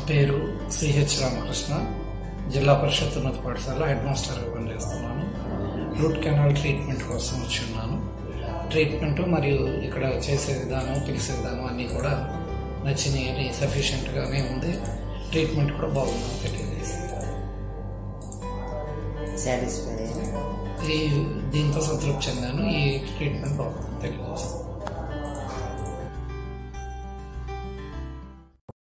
పేరు సిహెచ్ రామకృష్ణ, జిల్లా పరిషత్ ఉన్నత పాఠశాల హెడ్ మాస్టర్గా పనిచేస్తున్నాను. రూట్ కెనాల్ ట్రీట్మెంట్ కోసం వచ్చి ఉన్నాను. ట్రీట్మెంట్ మరియు ఇక్కడ చేసే విధానం, పిలిచే విధానం అన్నీ కూడా నచ్చినాయి అని సఫిషియెంట్గానే ఉంది. ట్రీట్మెంట్ కూడా బాగుందని తెలియజేసింది. దీంతో సంతృప్తి చెందాను. ఈ ట్రీట్మెంట్ బాగుందని తెలియజేస్తుంది.